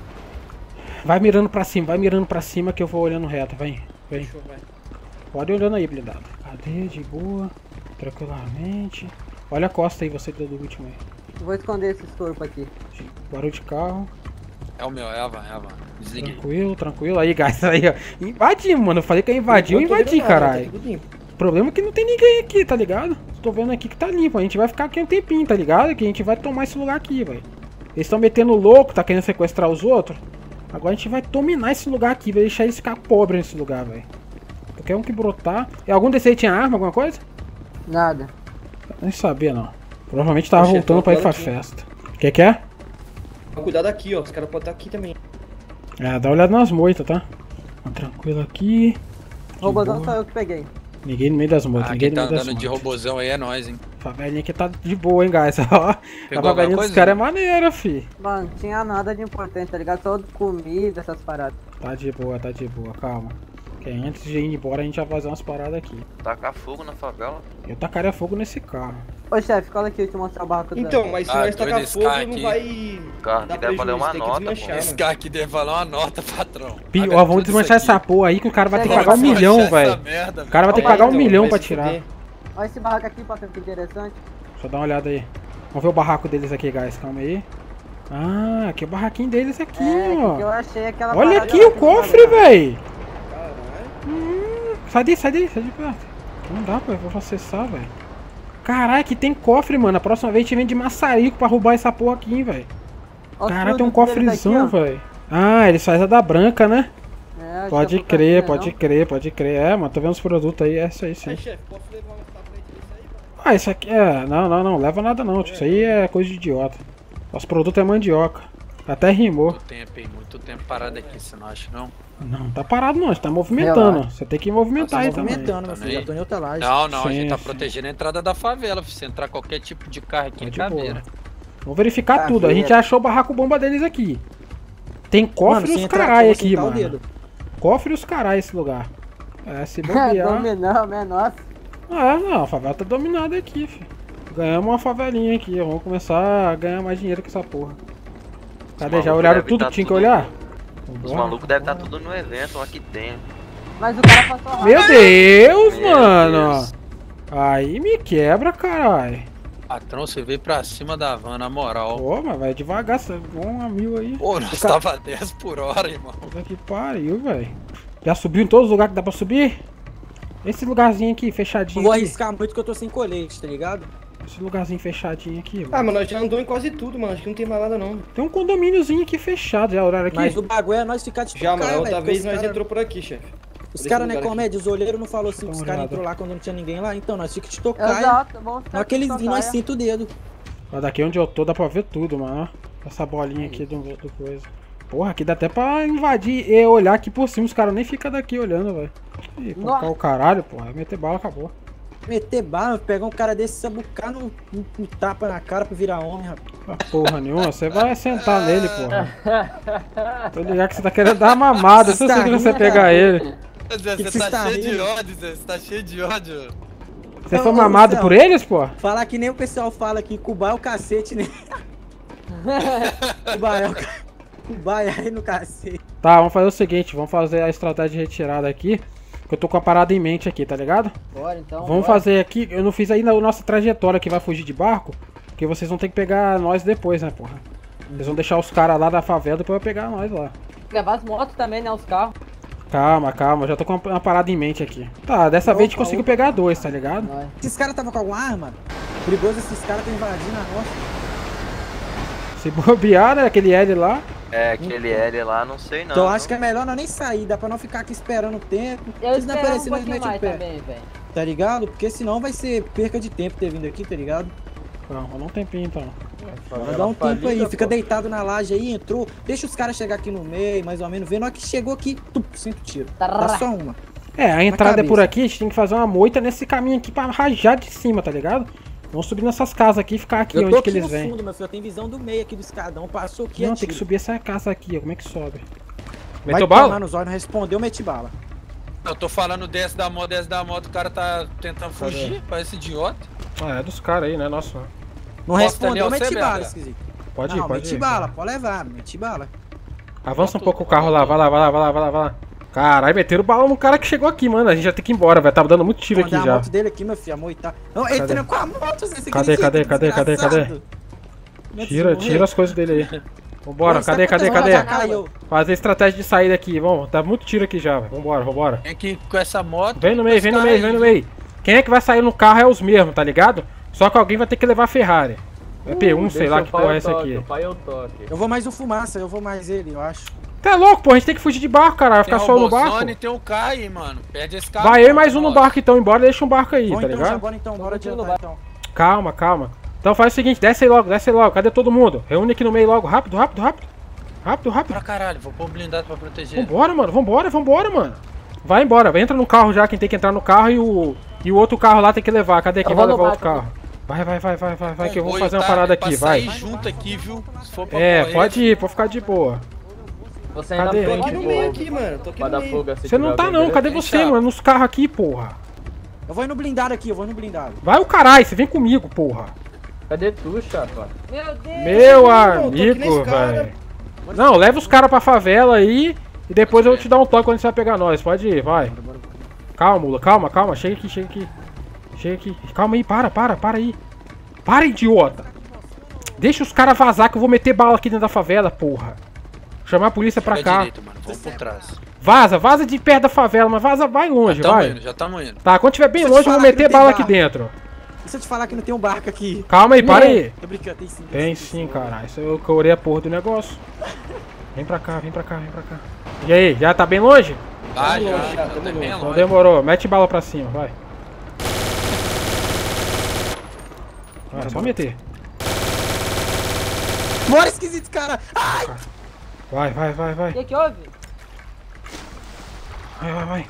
Vai mirando pra cima que eu vou olhando reto, vem. Fechou, vai. Pode ir olhando aí, blindado. Cadê? De boa. Tranquilamente. Olha a costa aí, você do último aí. Vou esconder esses corpos aqui. Barulho de carro. É o meu, é a van. Desliguei. Tranquilo. Aí, guys, aí, ó. Invadimos, mano. Eu falei que eu invadi, eu invadi, caralho. O problema é que não tem ninguém aqui, tá ligado? Tô vendo aqui que tá limpo. A gente vai ficar aqui um tempinho, tá ligado? Que a gente vai tomar esse lugar aqui, velho. Eles estão metendo louco, tá querendo sequestrar os outros. Agora a gente vai dominar esse lugar aqui, vai deixar eles ficar pobres nesse lugar, velho. Qualquer um que brotar. E algum desse aí tinha arma, alguma coisa? Nada. Nem sabia, não. Provavelmente tava Oxe, voltando pra ir pra aqui. festa. O que é? Cuidado aqui, ó. Os caras podem estar aqui também. É, dá uma olhada nas moitas, tá? Tranquilo aqui. De Robozão boa. só eu que peguei. Ninguém no meio das moitas, ninguém Quem no tá meio das andando de moitas. robozão aí é nós, hein? Favelinha aqui tá de boa, hein, guys. Ó, a Pegou favelinha alguma dos coisa? caras é maneira, fi. Mano, não tinha nada de importante, tá ligado? Só comida, essas paradas. Tá de boa, calma. Que antes de ir embora a gente vai fazer umas paradas aqui. Tacar fogo na favela. Eu tacaria fogo nesse carro. Ô chefe, cola aqui, eu te mostrar o barraco do Então, mas se Ah, nós tacar doido esse fogo, cara não aqui. vai. Carro dar que deve valer prejuízo, uma tem que nota, desmanchar, pô. Esse mano. cara aqui deve valer uma nota, patrão. Ó, Paga vamos tudo desmanchar isso essa aqui. porra aí que o cara vai ter que Chega, pagar um vamos milhão, Desmanchar essa velho. merda, O cara vai ter que Ó, pagar um então, milhão vai pra se tirar. fuder. Olha esse barraco aqui, patrão, que interessante. Deixa eu dar uma olhada aí. Vamos ver o barraco deles aqui, guys. Calma aí. Ah, aqui é o barraquinho deles aqui, É, ó. que eu achei aquela Olha parada aqui lá o que cofre, eu falei. velho. Caralho. Sai de perto. Não dá, pô. Eu vou acessar, velho. Caralho, aqui tem cofre, mano. A próxima vez a gente vem de maçarico pra roubar essa porra aqui, velho. Olha os Caralho, tem um produtos deles cofrezão, aqui, ó. velho. Ah, eles fazem a da branca, né? É, Pode chefe, crer, não pode crer, pode crer. É, mano, tô vendo os produtos aí, é isso aí sim. Aí, chefe, posso levar um tapete desse aí, mano? Ah, isso aqui é. Não, leva nada não. Isso aí é coisa de idiota. Nosso produto é mandioca. Até rimou. Muito tempo parado aqui, você não acha, não? Não, tá parado não, a gente tá movimentando. Relaxa. Você tem que movimentar aí também. Movimentando, meu filho. Já tô em outra laje. Não, a Sim, gente tá sim. protegendo a entrada da favela. Se entrar qualquer tipo de carro aqui, Tá é de caveira. Vamos verificar Caveira. tudo. A gente achou o barraco bomba deles aqui. Tem cofre se e os entrar caralho eu vou aqui, sentar o mano. dedo. Cofre e os caralho esse lugar. É, se É, bobear. dominamos, é nossa. Ah, não, a favela tá dominada aqui, filho. Ganhamos uma favelinha aqui, vamos começar a ganhar mais dinheiro com essa porra. Cadê? Já olharam tudo que tinha que olhar? Os malucos devem estar tudo no evento, aqui dentro. Mas o cara passou rápido. Meu Deus, Meu mano! Deus. Aí me quebra, caralho. Patrão, você veio pra cima da van, na moral. Pô, mas vai devagar, você um a mil aí. Pô, nós tava a 10 por hora, irmão. Puta que pariu, velho. Já subiu em todos os lugares que dá pra subir? Esse lugarzinho aqui, fechadinho Não vou aqui. arriscar muito que eu tô sem colete, tá ligado? Esse lugarzinho fechadinho aqui, Ah, mano. mano, nós já andou em quase tudo, mano. Acho que não tem mais nada, não. Tem um condomíniozinho aqui fechado, já olharam aqui? Mas o bagulho é nós ficar de Já, mano, tocar, outra velho, vez porque nós os entrou por aqui, chefe. Os Por caras, esse né, lugar comédia, os olheiros não falou assim que Dá os uma caras olhada. entrou lá quando não tinha ninguém lá. Então, nós fica de tocar. Exato, vamos ficar Na hora que eles aqui vinham, nós tocar, sinta o dedo. Mas daqui onde eu tô dá pra ver tudo, mano. ó. Essa bolinha aqui do coisa. Porra, aqui dá até pra invadir e olhar aqui por cima. Os caras nem ficam daqui olhando, velho. Ih, Nossa. colocar o caralho, porra. Vai meter bala, acabou. Meter bala, pegar um cara desse, sabucar no tapa na cara pra virar homem, rapaz. Ah, porra nenhuma, você vai sentar nele, porra. Tô ligado que você tá querendo dar uma mamada, se você pegar ele. Zé, Que você tá tá cheio de rindo? ódio, Zé. Você tá cheio de ódio. Você Ô, foi ô, mamado Luciano. por eles, pô? Falar que nem o pessoal fala aqui, Cuba é o cacete, né? Cuba é o Cuba é aí no cacete. Tá, vamos fazer o seguinte, vamos fazer a estratégia de retirada aqui. Que eu tô com a parada em mente aqui, tá ligado? Bora então. Vamos bora. fazer aqui, eu não fiz ainda a nossa trajetória que vai fugir de barco. Porque vocês vão ter que pegar nós depois, né, porra? Vocês vão deixar os caras lá da favela depois vai pegar nós lá. Levar as motos também, né? Os carros. Calma, calma, eu já tô com uma parada em mente aqui. Tá, dessa vez a gente Opa, conseguiu pegar dois, tá ligado? Vai. Esses caras estavam com alguma arma? Perigoso esses caras estão invadindo a nossa. Se bobear, né, aquele L lá. É, aquele L lá, não sei não. Então acho que é melhor nós nem sair, dá pra não ficar aqui esperando o tempo. Eu Se não espero um aparecer, nós pouquinho mete o mais pé. também, velho. Tá ligado? Porque senão vai ser perca de tempo ter vindo aqui, tá ligado? Não, vamos dar um tempinho então. Vai dar um tempo aí, fica deitado na laje aí, entrou, deixa os caras chegar aqui no meio, mais ou menos, vê, na hora que chegou aqui, sinto tiro. Dá só uma. É, a entrada é por cabeça. aqui, a gente tem que fazer uma moita nesse caminho aqui pra rajar de cima, tá ligado? Vamos subir nessas casas aqui e ficar aqui Eu tô onde aqui que eles no vêm. fundo, meu filho, eu tenho visão do meio aqui do escadão, passou aqui, Não, é tem que tiro. subir essa casa aqui, ó. Como é que sobe? Vai Meteu tomar bala? nos olhos, não respondeu, meti bala. Eu tô falando desce da moto, o cara tá tentando fugir, parece idiota. Ah, é dos caras aí, né? Nossa. Não Posso respondeu, atender meti você, bala, Berga? esquisito. Pode ir, Não, pode meti ir. bala, pode levar, meti bala. Avança um pouco o carro lá, vai lá, vai lá, vai lá, vai lá, vai lá. Caralho, meteram bala no cara que chegou aqui, mano. A gente já tem que ir embora, velho. Tava dando muito tiro aqui Mandar a já. moto dele aqui, meu filho, a moita. Não, ele Cadê? tá com a moto, Zé, você Cadê, acredita, cadê, cadê, desgraçado? Tira, tira as coisas dele aí. Vambora, Pô, cadê, esse cadê, cara cadê? já caiu. Fazer estratégia de saída aqui, vamos. Dá muito tiro aqui já, velho. Vambora, vambora. Vem aqui com essa moto. Vem no com meio, esse vem no cara meio, aí, vem no viu? meio. Quem é que vai sair no carro é os mesmos, tá ligado? Só que alguém vai ter que levar a Ferrari. É P1, sei lá que porra é essa aqui. O pai eu toque. Eu vou mais o fumaça, eu vou mais ele, eu acho. Tá louco, pô, a gente tem que fugir de barco, cara. Vai Tem ficar só no barco. Robozone e tem o Kai aí, mano. Perde esse carro. Vai eu e mais um no barco então, embora, deixa um barco aí, Bom, tá então, já, ligado? bora então, bora Todo mundo adiantar então. Calma, calma. Então faz o seguinte, desce aí logo. Cadê todo mundo? Reúne aqui no meio logo, rápido, rápido, rápido. Rápido, rápido. Pra caralho, vou pôr um blindado pra proteger. Vambora, mano, vambora, mano. Vai embora, entra no carro já, quem tem que entrar no carro e o outro carro lá tem que levar. Cadê quem Eu vai vou no levar outro barco. carro? Vai, que eu vou Comboio, fazer uma tá? parada Pra aqui, vai. sair junto aqui, viu? Se for pra É, correr, pode ir, pode ficar de boa. Você ainda Cadê? foi Tô aqui no de meio boa. aqui, mano. Tô aqui Pra no dar meio. fuga se Você não tiver tá alguém, não, cadê Tem você, chave. mano? Nos carros aqui, porra. Eu vou indo blindado aqui, eu vou indo blindado. Vai o caralho, você vem comigo, porra. Cadê tu, chapa? Meu Deus. Meu tô aqui na amigo, escada. velho. Não, leva os caras pra favela aí e depois eu vou te dar um toque quando você vai pegar nós. Pode ir, vai. Calma, mula, calma. Chega aqui. Calma aí, para aí. Para, idiota. Deixa os caras vazar que eu vou meter bala aqui dentro da favela, porra. Chamar a polícia pra pra cá. direita, mano. Vamos por trás. Vaza de perto da favela, mas vaza, vai longe, vai. Já tamo indo. Tá, quando tiver bem Deixa eu longe te eu vou falar que meter não tem bala aqui barco. dentro. E se eu te falar que não tem um barco aqui? Calma aí, para aí. Tô brincando, tem sim. Tem sim, caralho. Isso eu corei a porra do negócio. Vem pra cá. E aí, já tá bem longe? Ah, longe, já. tamo Tá bem Então longe. demorou. Mete bala pra cima, vai. Vai, só meter. Bora, esquisito, cara! Ai! Vai. O que que houve? Vai.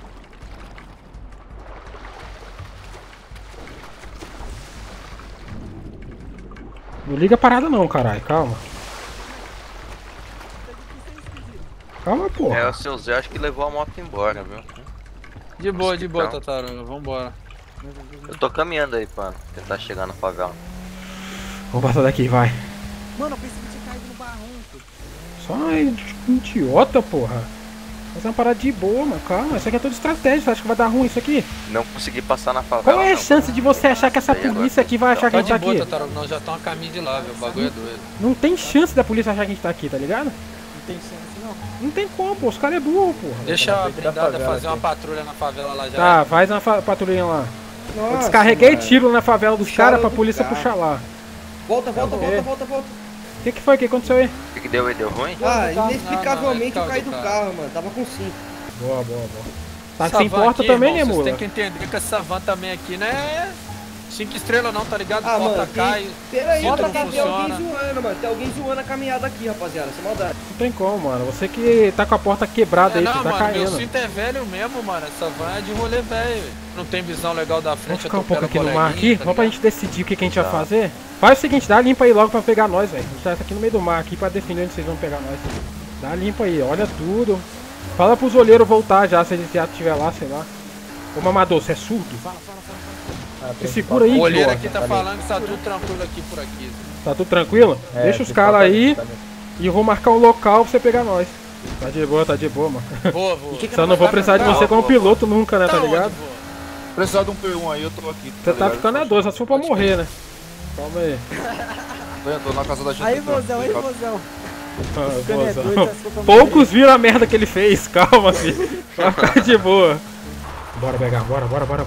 Não liga a parada não, caralho. Calma. Calma, porra. É, o seu Zé acho que levou a moto embora, viu? De boa, Hospital. Tataruga. Vambora. Eu tô caminhando aí pra tentar chegar na favela. Vamos passar daqui, vai. Mano, eu pensei que tinha caído no barranco. Só um idiota, porra. Mas é uma parada de boa, mano. Calma, isso aqui é tudo estratégia. Você acha que vai dar ruim isso aqui? Não consegui passar na favela. Qual é a chance de você achar que essa polícia aqui vai achar que a gente tá aqui? Nós já estamos a caminho de lá, viu? O bagulho é doido. Não tem chance da polícia achar que a gente tá aqui, tá ligado? Não tem chance, não. Não tem como, pô. Os caras é burro, porra. Deixa a blindada fazer uma patrulha na favela lá já. Tá, faz uma patrulhinha lá. Eu Nossa, descarreguei mano. tiro na favela dos caras pra do polícia carro. puxar lá. Volta. O que foi? O que aconteceu aí? O que deu aí? Deu ruim? Ah, Não, inexplicavelmente não, eu caí do carro. carro, mano. Tava com 5. Boa. Tá Essa sem van porta aqui, também, irmão, né, vocês mula? tem que entender que essa van também aqui não é 5 estrelas não, tá ligado? Ah, Porta mano, cai. Peraí, Bota mano, que tem alguém funciona. zoando, mano. Tem alguém zoando a caminhada aqui, rapaziada. Sem maldade. Não tem como, mano. Você que tá com a porta quebrada aí, Não, você tá mano, meu caindo. cinto é velho mesmo, mano. Essa van é de rolê velho. Não tem visão legal da Vamos frente. ficar um pouco aqui atropela no mar coleguinha, aqui, tá só pra ligado? gente decidir o que a gente vai fazer. Faz o seguinte, dá limpa aí logo pra pegar nós, velho. A gente tá aqui no meio do mar aqui pra definir onde vocês vão pegar nós. Dá limpa aí, olha tudo. Fala pros olheiros voltar já, se eles já estiver lá, sei lá. Ô Mamador, você é surdo? Se segura aí, O olheiro idiota. aqui tá falando que tá tudo tranquilo aqui por aqui. Tá tudo tranquilo? Deixa os caras aí e eu vou marcar um local pra você pegar nós. Tá de boa, mano. Boa, boa. Só não vou precisar de você como piloto nunca, né, tá onde, ligado? boa? Precisar de um P1 aí, eu tô aqui. Você tá ficando a dois, só se for pra morrer, né? Calma aí. Eu tô na casa da gente. Aí, aqui, ó. mozão, aí, mozão. Ah, Ficando é mozão. doido, tá desculpa, Poucos viram a merda que ele fez, calma, filho. Vai ficar de boa. Bora pegar, bora.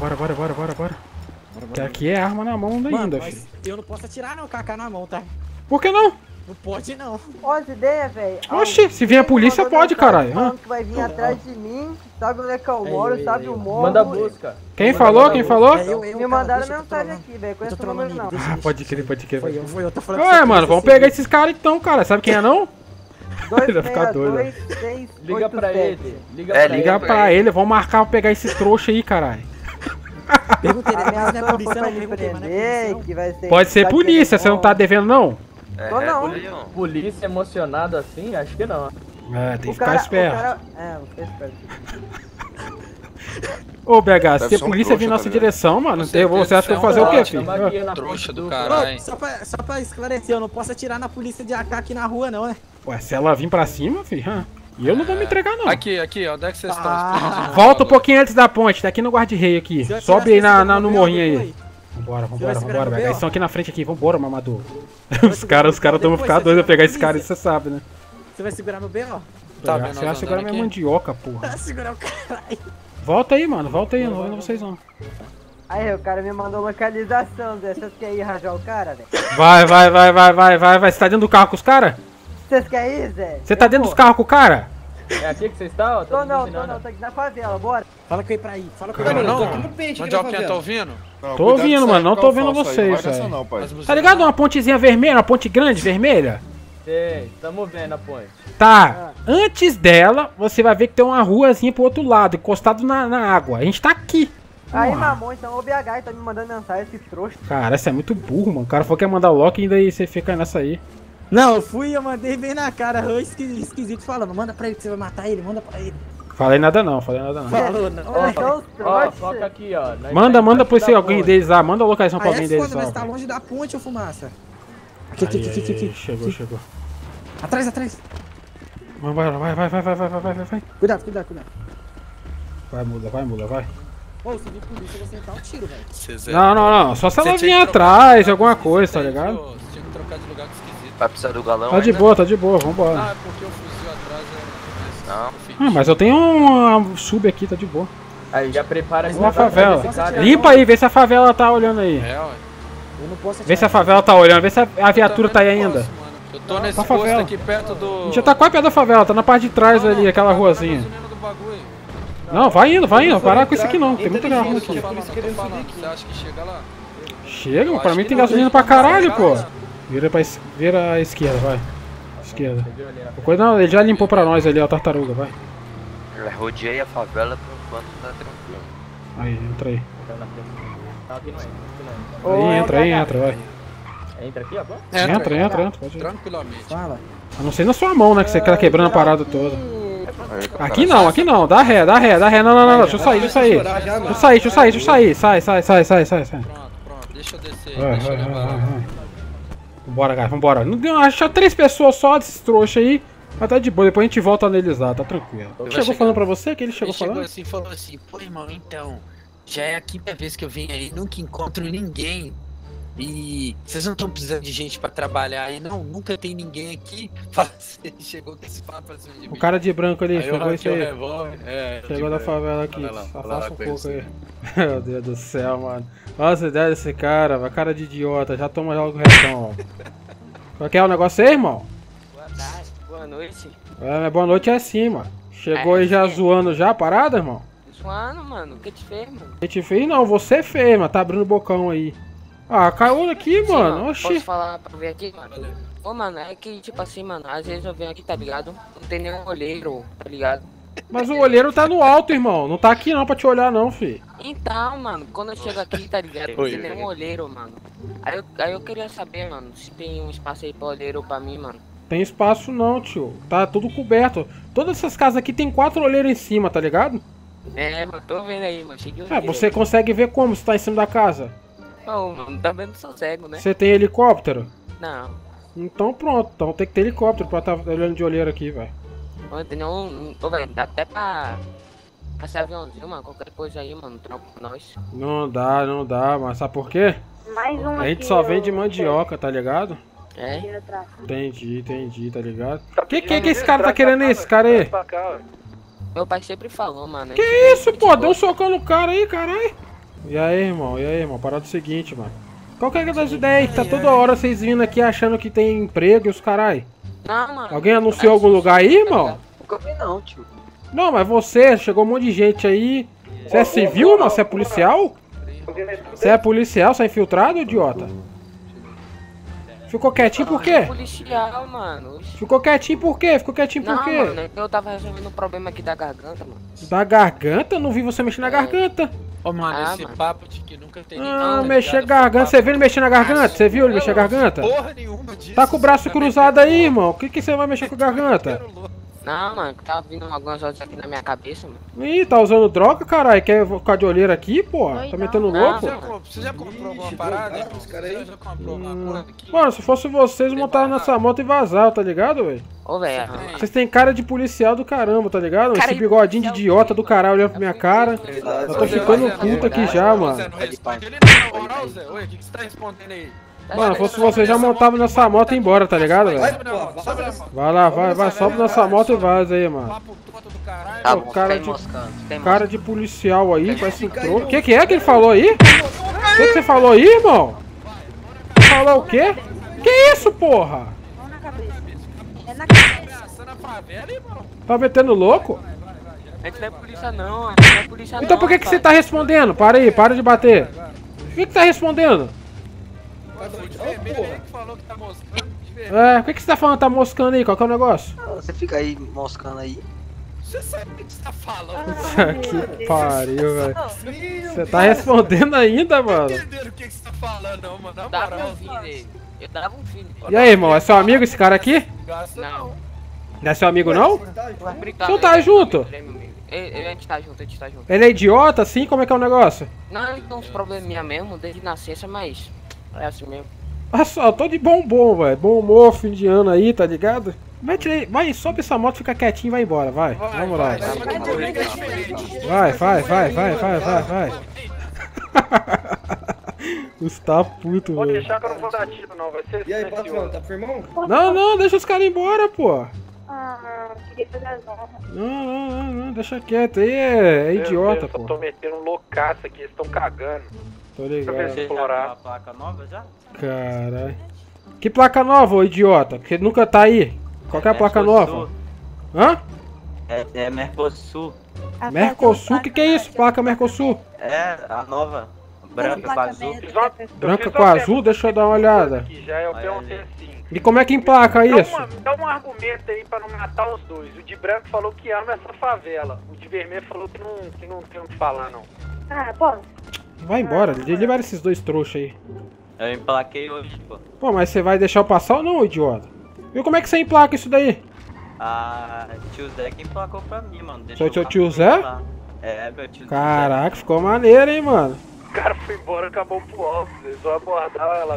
Que aqui é arma na mão ainda, Mano, filho. mas eu não posso atirar não, com a AK na mão, tá? Por que não? Não pode não. Ó, as ideias, velho. Oxi, se vier a polícia pode, caralho. Falando que vai vir atrás de mim, sabe onde é que eu moro, sabe o morro. Manda busca. Quem falou? É, Me cara, mandaram deixa eu mensagem trollar. aqui, velho. Eu tô Conheço o trolando número ele, não. deixa. Pode crer. Foi eu, tô falando Ué, mano, vamos pegar esses caras então, cara. Sabe quem é não? Ele vai ficar doido. 262 Liga pra 687. ele. Liga É, pra liga Liga pra ele, vamos marcar pra pegar esse trouxa aí, caralho. Perguntei, mas não é Ameaçou polícia foi não, pra me perguntei, mas não é prender, polícia que vai ser... Pode ser polícia, você não tá devendo não? Tô não. por aí, ó. não. Polícia emocionada assim? Acho que não. É, tem que ficar esperto. vou ficar esperto. Ô, BH, se Deve a ser um polícia vir trouxa, nossa tá ligado? direção, mano, certeza, você acha que eu vou fazer o quê, filho? Tamo aqui na Trouxa frente do Ô, caralho. só pra esclarecer, eu não posso atirar na polícia de AK aqui na rua não, né? Ué, se ela vir pra cima, filho, e eu não vou me entregar não. Aqui, ó. Onde é que vocês estão? Ah. Volta um pouquinho antes da ponte, tá aqui no guarda-rei aqui. Se eu Sobe aí atirasse, você no vai morrinho ver, aí. Vambora, Você vai segurar no BH. B.O.? Eles estão aqui na frente aqui, vambora, mamador. Os segurar caras no B.O. tão depois, ficar você doidos a segura pegar a esse cara, polícia. você sabe, né? Você vai segurar meu B.O.? Tá Você vendo vai nós segurar andando minha aqui? mandioca, porra. Vai segurar o caralho. Volta aí, mano, volta aí, eu não vou vendo vocês não. Aí, o cara me mandou localização, Zé. Vocês querem ir rajar o cara, velho? Vai. Você tá dentro do carro com os caras? Vocês querem ir, Zé? Você tá dentro dos carros com o cara? É aqui que você está, ó? Tô não, tô aqui na favela, bora. Fala com ele pra ir, fala com Não, ele. não. Tô aqui no pente, Onde aqui é na o Ken tá favela. ouvindo? Não, Tô cuidado ouvindo, que mano, sai não com tô o vendo falso aí, vocês, Não vai nessa velho. não, pai. Tá ligado? Uma pontezinha vermelha, uma ponte grande, vermelha? Sei, tamo vendo a ponte. Tá, antes dela, você vai ver que tem uma ruazinha pro outro lado, encostado na água. A gente tá aqui. Aí, Porra. mamão, então o BH tá me mandando mensagem, esse trouxa. Cara, você é muito burro, mano. O cara falou que ia mandar o Loki e ainda aí você fica nessa aí. Não, eu fui, eu mandei bem na cara, eu esquisito falando, manda pra ele que você vai matar ele, manda pra ele. Falei nada não. Falou, não. Ô, então os Ó, trouxas. foca aqui, ó. Nós Manda tá embaixo pra esse da alguém ponte. deles lá, manda a localização pra Aí alguém é deles foda, lá. nós tá pô. longe da ponte, ô fumaça. Aqui. Chegou. Atrás. Vambora, vai. Cuidado. Vai, mula, vai. Ô, se vir polícia, eu vou sentar um tiro, velho. Não, só se ela vir atrás, alguma coisa, tá ligado? Você tinha que trocar de lugar com esquisito. Vai precisar do galão Tá de ainda? boa, vambora. Ah, é porque o fuzil atrás é... Não. Ah, mas eu tenho um sub aqui, tá de boa. Aí já prepara Uma pra favela. esse cara. Limpa aí, vê se a favela tá olhando aí. É, ué. Eu não posso Vê se a atirar. favela tá olhando, vê se a viatura tá aí Também não ainda. posso, mano. Eu tô nesse Tá posto favela. aqui perto do... A gente já tá quase perto da favela, tá na parte de trás ali, aquela ruazinha. Não, vai indo, não parar com isso aqui não, tem muita Entra garrafa de aqui. polícia querendo subir aqui. Você acha que chega lá? Chega, Eu pra acho mim que tem não, gasolina gente. pra caralho, pô. Chegar, Vira a esquerda, vai. Esquerda. Você viu ali, ó. Coisa não, ele já limpou pra nós ali, ó, a tartaruga, vai. Eu rodeei a favela por enquanto tá tranquilo. Aí, entra aí. Tá na frente. Não, aqui não entra, Aí, entra, vai. Entra aqui, ó. pô. Entra, pode ir. Tranquilamente. Fala. A não ser na sua mão, né, que você tá quebrando a parada toda. Aí, Aqui não, dá ré, não, deixa eu sair. Sai. Pronto. Deixa eu descer aí, deixa eu levar lá. Vambora, cara, vambora. Não deu, achar 3 pessoas só desses trouxas aí. Mas tá de boa, depois a gente volta a analisar, tá tranquilo. Ele chegou falando pra você que ele chegou falando? Ele chegou assim, falou assim, pô irmão, então, já é a quinta vez que eu venho aí, nunca encontro ninguém. E vocês não estão precisando de gente pra trabalhar aí, não? Nunca tem ninguém aqui. Ele chegou com esse papo pra cima de mim. O cara de branco ali, Aí chegou isso aí. Chegou da tipo, favela aqui, afasta um pouco aí. Meu Deus do céu, mano. Nossa, a ideia desse cara, vai cara de idiota, já toma logo o retão, ó. Qual que é o negócio aí, irmão? Boa tarde, boa noite. É, boa noite é assim, mano. Chegou aí já zoando já a parada, irmão? Zoando, mano, o que te fez, mano? O que te fez? Não, você fez, mano, tá abrindo o bocão aí. Ah, caiu aqui, Sim, mano. Oxi. Posso falar pra ver aqui, mano? Ô, mano, é que, tipo assim, mano, às vezes eu venho aqui, tá ligado? Não tem nenhum olheiro, tá ligado? Mas o olheiro tá no alto, irmão. Não tá aqui não pra te olhar, não, fi. Então, mano, quando eu chego aqui, tá ligado? Não tem nenhum olheiro, mano. Aí eu queria saber, mano, se tem um espaço aí pra olheiro pra mim, mano. Tem espaço não, tio. Tá tudo coberto. Todas essas casas aqui tem 4 olheiros em cima, tá ligado? É, mano, tô vendo aí, mano, cheio de É, olheiro. você consegue ver como se tá em cima da casa? Não, mano, também não sou cego, né? Você tem helicóptero? Não. Então pronto, então tem que ter helicóptero pra tá olhando de olheiro aqui, velho. Não tem nenhum... Ô, velho, dá até pra ser aviãozinho, mano, qualquer coisa aí, mano, troca pra nós. Não dá, mas sabe por quê? Mais um A gente só vende mandioca, tá ligado? É? Entendi, tá ligado? Que esse cara tá querendo esse cara aí? Meu pai sempre falou, mano. Que isso, pô? Deu um socão no cara aí, caralho. E aí, irmão? Parada é o seguinte, mano. Qual que é das ideias aí que tá toda hora vocês vindo aqui achando que tem emprego e os carai? Não, mano. Alguém anunciou algum lugar aí, irmão? Nunca vi não, tio. Não, mas você, chegou um monte de gente aí. Você é civil, mano? Você é policial? Você é policial? Você é infiltrado, idiota? Ficou quietinho por quê? Policial, mano. Ficou quietinho por quê? Não, mano, é que eu tava resolvendo um problema aqui da garganta, mano. Da garganta? Não vi você mexer na garganta. Ô, mano, esse mano. papo de que nunca tem ninguém. Ah, tá mexer ligado? garganta. Você viu ele mexer na garganta? Você viu ele mexer na garganta? Porra nenhuma disso. Tá com o braço cruzado aí, irmão. O que você vai mexer com a garganta? Não, mano, tava vindo algumas horas aqui na minha cabeça, mano. Ih, tá usando droga, caralho? Quer ficar de olheira aqui, pô? Tá metendo louco? Você já comprou alguma parada? Você já comprou alguma coisa aqui? Mano, se fosse vocês, montaram nessa moto e vazar, tá ligado, velho? Ô, velho. Vocês têm cara de policial do caramba, tá ligado? Cara Esse de bigodinho de policial, idiota do caralho olhando pra minha cara. Eu tô ficando puto aqui já, mano. Zé, não responde ele não, na moral, Zé. Oi, o que você tá respondendo aí? Mano, se fosse vocês, já montavam nessa moto e ia embora, tá ligado, velho? Vai lá, vai, sobe nessa moto e vaza aí, mano. Papo todo do caralho. Tá Pô, bom, cara tem de- moscando, tem Cara de policial aí, parece um trono. O que é que ele falou aí? O que você falou aí, irmão? Você falou o quê? Que isso, porra? Mão na cabeça. É na cabeça. Você na favela, irmão? Tá metendo louco? A gente não é polícia não, a gente não é polícia Então por que você tá respondendo? Para aí, para de bater. Por que tá respondendo? Foi de vermelho ele que falou que tá moscando. De vermelho. É, por que você tá falando, tá moscando aí? Qual que é o negócio? Você fica aí moscando aí. Você sabe o que você tá falando? Que pariu, velho. Você tá respondendo ainda, mano? Entenderam o que você tá falando, não, mano? Na Dava moral, um fim dele. Eu dava um fim dele. E aí, irmão, é seu amigo esse cara aqui? gasta Não. Não é seu amigo, não? Vai brincar. Então tá junto. A gente tá junto, a gente tá junto. Ele é idiota, assim? Como é que é o negócio? Não, ele tem uns probleminha mesmo, desde nascença, mas é assim mesmo. Olha só, eu tô de bom, velho. Bom humor, fim de ano aí, tá ligado? Mete aí, vai, sobe essa moto, fica quietinho e vai embora, vai. Na moral. Vai. Gustavo puto, Pode velho. deixar que eu não vou dar tiro, não. Vai ser E aí, silencioso. patrão, tá firmão? Não, deixa os caras embora, pô. Queria fazer as honras. Não, deixa quieto aí, é idiota, Eu só pô. tô metendo um loucaço aqui, eles estão cagando. Tô Deixa eu ver ligado. se explorar. placa nova já? Caralho. Que placa nova, ô idiota? Porque nunca tá aí. Qual que é a placa nova? Hã? É Mercosul. Mercosul? Que é isso? Placa Mercosul? É a nova. Branca com azul. Branca com azul? Deixa eu dar uma olhada. Aqui já eu perguntei assim. E como é que emplaca isso? Dá um argumento aí pra não matar os dois. O de branco falou que ama essa favela. O de vermelho falou que não tem o que falar, não. Ah, posso? Vai embora, libera esses dois trouxas aí. Eu emplaquei hoje, pô. Pô, mas você vai deixar eu passar ou não, idiota? E como é que você emplaca isso daí? A tio Zé que emplacou pra mim, mano. Seu o tio carro Zé? lá. É, meu tio Zé. Caraca, ficou maneiro, hein, mano. cara foi embora, acabou pro alto. Eles vão abordar ela.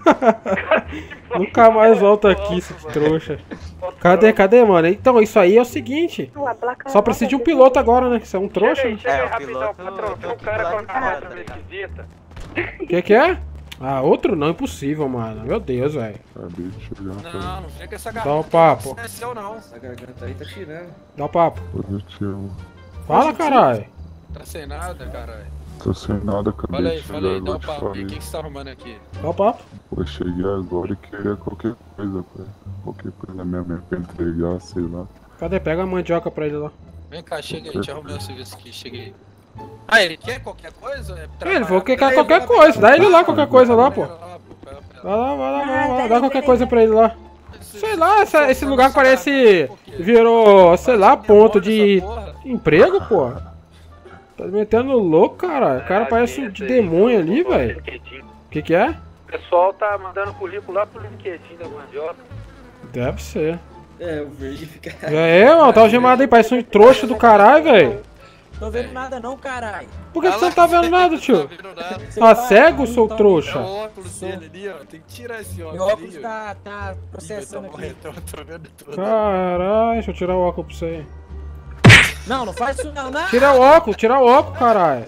Nunca mais volta aqui, esse trouxa. Cadê, mano? Então, isso aí é o seguinte. Só precisa de um piloto agora, né? Que você é um trouxa. Chega aí rapidão, patrão. Tem um cara com a carroça meio esquisita. Que é? Ah, outro não, impossível, mano. Meu Deus, velho. Acabei de chegar. Não vem com essa Dá garganta. um papo. Não é seu, não. Essa garganta aí tá tirando. Dá um papo. Positivo. Fala, caralho. Tá sem nada, caralho. Tô sem nada, acabei de Fala chegar aí, dá um agora, te papo aí. O falei. que você tá arrumando aqui? Dá um papo. Pô, cheguei agora e queria qualquer coisa, pai. Qualquer coisa mesmo pra entregar, sei lá. Cadê? Pega a mandioca pra ele lá. Vem cá, chega aí, te arrumei o serviço aqui, cheguei. Ah, ele quer qualquer coisa? Ele falou que quer qualquer coisa. Dá ele lá qualquer coisa lá, pô. Vai lá. Dá qualquer coisa pra ele lá. Sei lá, esse lugar parece... Virou, sei lá, ponto de emprego, pô. Tá me metendo louco, cara. O cara parece de demônio ali, velho. Que é? O pessoal tá mandando currículo lá pro LinkedIn da mandioca. Deve ser. É, o verde fica... E aí, mano, tá algemado aí, parece um trouxa do caralho, velho. Tô vendo nada não, caralho. Por que você não tá vendo nada, tio? Tá cego, seu trouxa? É o óculos dele ali, ó. Tem que tirar esse óculos. Meu óculos tá processando aqui. Tô vendo tudo. Caralho, deixa eu tirar o óculos pra você aí. Não faz isso não, não. Tira o óculos, caralho.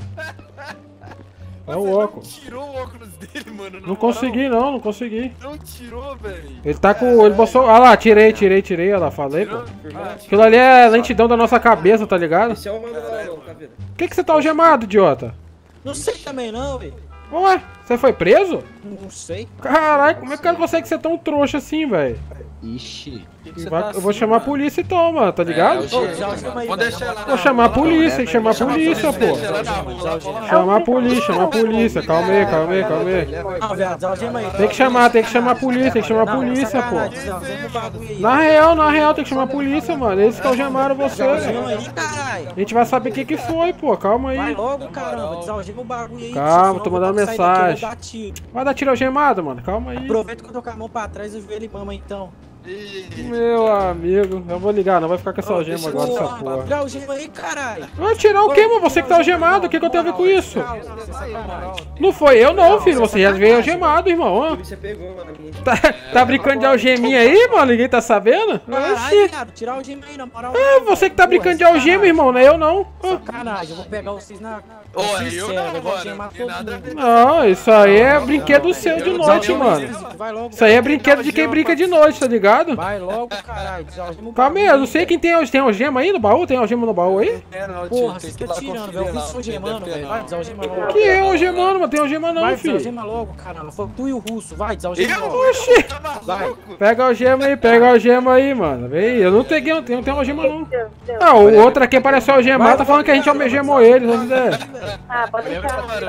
É o óculos. Tirou o óculos dele, mano. Não consegui, não consegui. Não tirou, velho. Ele tá com. Ele botou. Ah lá, tirei, olha lá, falei, pô. Aquilo ali é lentidão da nossa cabeça, tá ligado? Esse é o mano lá, não, tá vendo? Por que você tá algemado, idiota? Não sei também não, velho. Ué, você foi preso? Não sei. Caralho, como é que o cara consegue ser tão trouxa assim, velho? Ixi. Eu vou chamar a polícia então, mano, tá ligado? Vou deixar ela. Vou chamar a polícia, tem que chamar a polícia, pô. Chamar a polícia, calma aí. Não, viado, algema aí. Tem que chamar a polícia, pô. Na real, tem que chamar a polícia, mano. Eles que algemaram você, velho. A gente vai saber o que foi, pô, calma aí. Vai logo, caramba, desalgema o bagulho aí. Calma, tô mandando mensagem. Vai dar tiro algemado, mano, calma aí. Aproveita que eu tô com a mão pra trás e o joelho mama então. Meu amigo, eu vou ligar, não vai ficar com essa algema agora, essa porra. Tira a algema aí, caralho. Vai tirar o quê, mano? Você que tá algemado, o que eu tenho a ver com isso? Não foi eu não, filho, você já veio algemado, irmão. Você pegou, mano. Tá brincando de algeminha aí, mano? Ninguém tá sabendo? Caralho, viado, tira a algema aí, na moral. É, você que tá brincando de algema, irmão, não é eu não. Sacanagem, eu vou pegar vocês na... Eu não, vou algemar todo mundo. Não, isso aí é brinquedo seu de noite, mano. Isso aí é brinquedo de quem brinca de noite, tá ligado? Vai logo, caralho, desalgema o Calma aí, eu não sei quem tem algema aí no baú, tem algema no baú aí? Porra, você tá tirando, velho, eu vi isso algemando, velho. Vai, desalgema logo. Que é algemando, mano? Tem algema não, Vai, filho. desalgema logo, caramba. Foi tu e o russo, vai, desalgema logo. Oxi! Vai. Pega a algema aí, mano. Vem, eu não peguei, não tenho algema não. Ah, o outro aqui apareceu algemado, tá falando que a gente algemou ele, não ideia. Ah, pode deixar.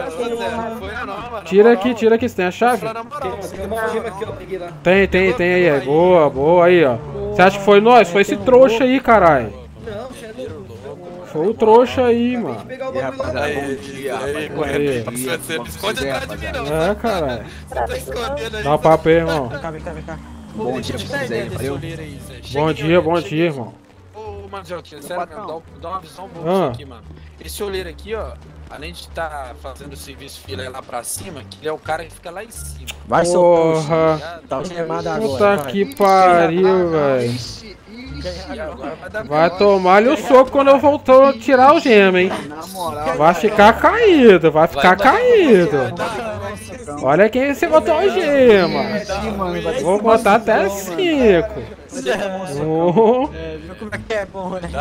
Tira aqui, você tem a chave? Tem uma algema aqui, ó, peguei lá. Tem aí, boa aí, ó. Você acha que foi nós? Foi esse trouxa aí, caralho. Não, você é louco. Foi o trouxa aí, mano. Pegar o bagulho lá. Aí. Esconde atrás de mim, não. É, caralho. Você tá escondendo aí. Dá um papo aí, irmão. Vem cá. Bom dia pra vocês aí, valeu? Bom dia, irmão. Ô, Mandioquinha, sério, mano, dá uma visão boa disso aqui, mano. Esse olheiro aqui, ó, além de estar fazendo o serviço filé lá pra cima, que ele é o cara que fica lá em cima. Vai, seu Porra. Tá algemado agora. Puta que pariu, velho. Vai tomar-lhe o soco quando eu voltar a tirar a algema, hein? Vai ficar caído. Olha quem você botou a algema. Vou botar até 5. Viu como é que é bom, né?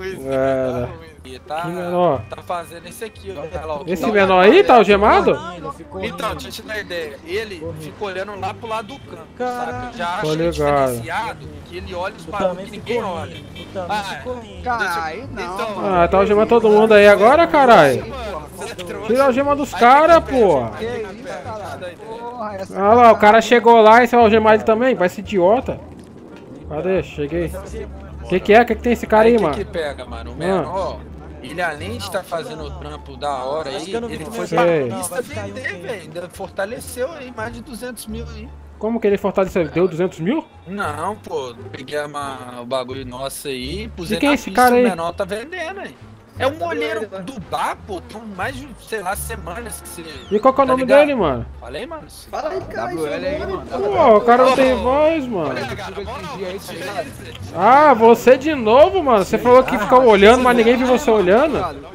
Tá, Que menor? tá fazendo esse aqui, ó. Esse menor aí tá algemado? Então, deixa eu te dar ideia. Ele fica olhando lá pro lado do campo, saca? Já Tô acha ligado. diferenciado que ele olha os barulhos que ninguém olha. Caralho, não. Ah, tá algemando todo mundo aí agora, caralho? Tira a algema dos caras, pô. Olha lá, o cara chegou lá e você vai algemar ele também? Vai ser idiota. Cadê? Cheguei. O que é? O que tem esse cara aí, mano? O que pega, mano? O menor, ele além de estar fazendo o trampo da hora aí, ele foi pra pista vender, velho. Ainda fortaleceu aí mais de 200 mil aí. Como que ele fortaleceu? Deu 200 mil? Não, pô, peguei o bagulho nosso aí, pusemos quem é na esse pista, cara aí? o menor tá vendendo aí. É um olheiro do bar, pô, por mais de, sei lá, semanas que você... E qual que é o nome dele, mano? Falei, mano. Fala aí, cara. WL aí, mano. Pô, o cara não tem voz, mano. Ah, você de novo, mano. Você falou que ficou olhando, mas ninguém viu você olhando.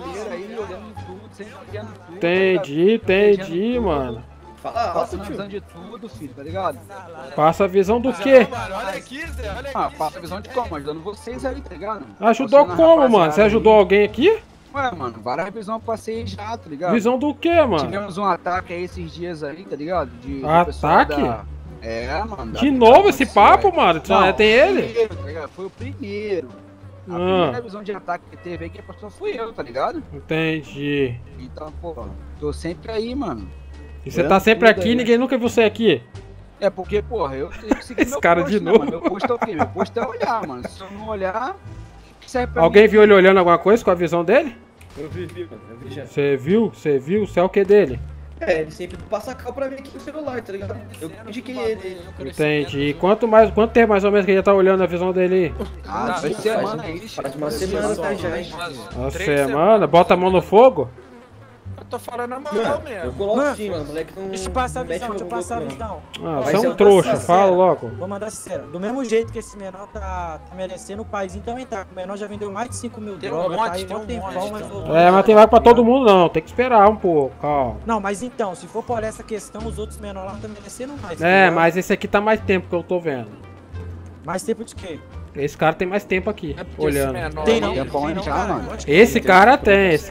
Entendi, mano. Passa a visão de tudo, filho, tá ligado? Passa a visão do quê? Olha aqui, Zé, olha aqui. Ah, passa a visão de como? Ajudando vocês aí, tá ligado? Ajudou como, mano? Você ajudou alguém aqui? Ué, mano, várias visões eu passei já, tá ligado? Visão do quê, mano? Tivemos um ataque aí esses dias aí, tá ligado? Ataque? Mano. De novo esse papo, mano? Só tem ele? Primeiro, tá ligado? Foi o primeiro. A primeira visão de ataque que teve aí que a pessoa fui eu, tá ligado? Entendi. Então, pô, tô sempre aí, mano. E você tá sempre aqui e ninguém nunca viu você aqui? É porque, porra, eu tenho que seguir Esse cara de novo. Meu posto é o quê? Meu posto é olhar, mano. Se eu não olhar, serve pra Alguém viu ele olhando alguma coisa com a visão dele? Eu vi, mano. Eu vi já. Você viu? Você é o que dele? Ele sempre passa a cal pra mim aqui no celular, tá ligado? Eu indiquei ele. Entendi. E quanto tempo mais ou menos que ele já tá olhando a visão dele aí? Ah, faz semana aí. Faz uma semana, tá já. Uma semana? Bota a mão no fogo? Eu tô falando a moral mesmo. Eu coloco sim, mano. Moleque não. Deixa eu passar a visão, deixa eu passar a visão. Ah, você é um trouxa, fala logo. Vou mandar sincero. Do mesmo jeito que esse menor tá merecendo, o paizinho também tá. O menor já vendeu mais de 5 mil drogas, tá aí um tempão, mas voltou. É, mas tem vai pra todo mundo não, tem que esperar um pouco, calma. Não, mas então, se for por essa questão, os outros menores lá estão merecendo mais. É, mas esse aqui tá mais tempo que eu tô vendo. Mais tempo de quê? Esse cara tem mais tempo aqui, olhando. Tem não? Esse cara tem mais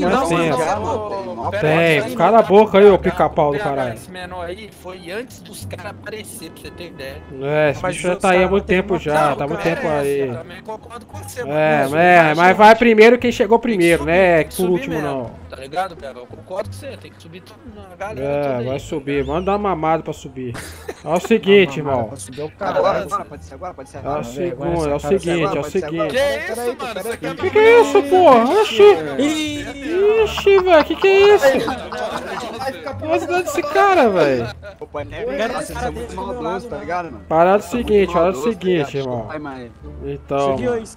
tempo. Tem, cala a boca aí, ô pica-pau do caralho. Esse menor aí foi antes dos caras aparecerem, pra você ter ideia. É, esse bicho já tá aí há muito tempo já, tá há muito tempo aí. Eu também concordo com você, Mas vai primeiro quem chegou primeiro, né? Por último não. Tá ligado, Bela? Eu concordo com você, tem que subir tudo na galera. É, vai subir, manda uma mamada pra subir. É o seguinte, irmão. Agora, pode ser agora. É o seguinte. Que isso, mano? Que é isso, porra? Ixi, velho, que é isso? Olha a cidade desse cara, velho. Parada do seguinte, irmão. Então,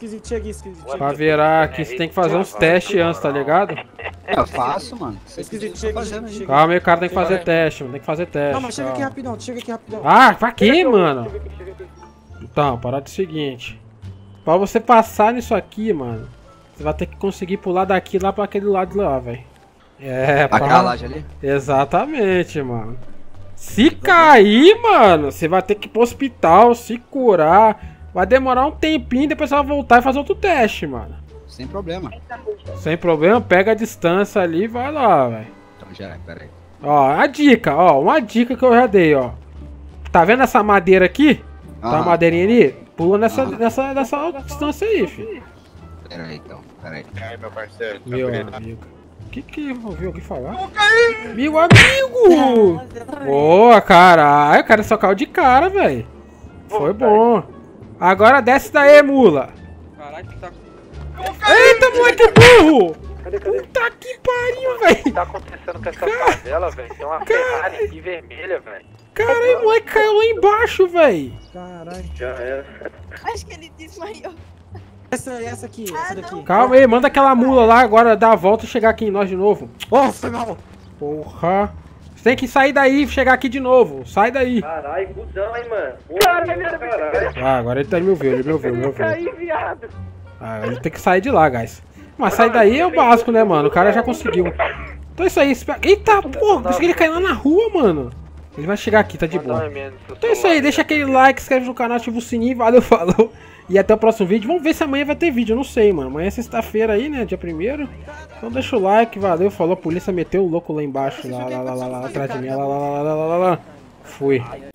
pra virar aqui, você tem que fazer uns testes antes, tá ligado? Eu faço, mano. Calma aí, o cara tem que fazer teste, mano. Tem que fazer teste. Não, mas chega aqui rapidão, Ah, pra quê, mano? Então, parada do seguinte. Pra você passar nisso aqui, mano, você vai ter que conseguir pular daqui lá pra aquele lado lá, velho. É, aquela laje ali? Exatamente, mano. Se cair, mano, você vai ter que ir pro hospital, se curar. Vai demorar um tempinho, depois você vai voltar e fazer outro teste, mano. Sem problema. Sem problema, pega a distância ali e vai lá, velho. Então já, pera aí. Ó, uma dica que eu já dei, ó. Tá vendo essa madeira aqui? Tá a madeirinha ali? Pula nessa distância aí, filho. Pera aí, então, pera aí. E aí, meu parceiro? Meu amigo. Que eu ouvi alguém falar? Meu amigo! Boa, caralho. O cara só caiu de cara, velho. Foi bom. Agora desce daí, mula. Caralho, que tá... Eita, moleque burro! Puta que pariu, velho! O que tá acontecendo com essa favela, velho? Tem uma Ferrari aqui vermelha, velho. Caralho, o moleque caiu lá embaixo, velho. Caralho. Já era. Acho que ele desmaiou. Essa aqui, essa daqui. Calma aí, manda aquela mula lá agora dar a volta e chegar aqui em nós de novo. Foi mal. Porra. Você tem que sair daí e chegar aqui de novo. Sai daí. Caralho, cuzão, hein, mano. Caralho. Ah, agora ele me ouviu, ele me ouviu. Viado. Ah, ele tem que sair de lá, guys. Mas sair daí é o básico, né, mano? O cara já conseguiu. Então é isso aí. Eita, porra, pensei que ele caiu lá na rua, mano. Ele vai chegar aqui, tá de boa. Então é isso aí, deixa aquele like, se inscreve no canal, ativa o sininho, valeu, falou. E até o próximo vídeo. Vamos ver se amanhã vai ter vídeo, eu não sei, mano. Amanhã é sexta-feira aí, né, dia 1º. Então deixa o like, valeu, falou. A polícia meteu o louco lá embaixo, lá, atrás de mim, lá. Fui.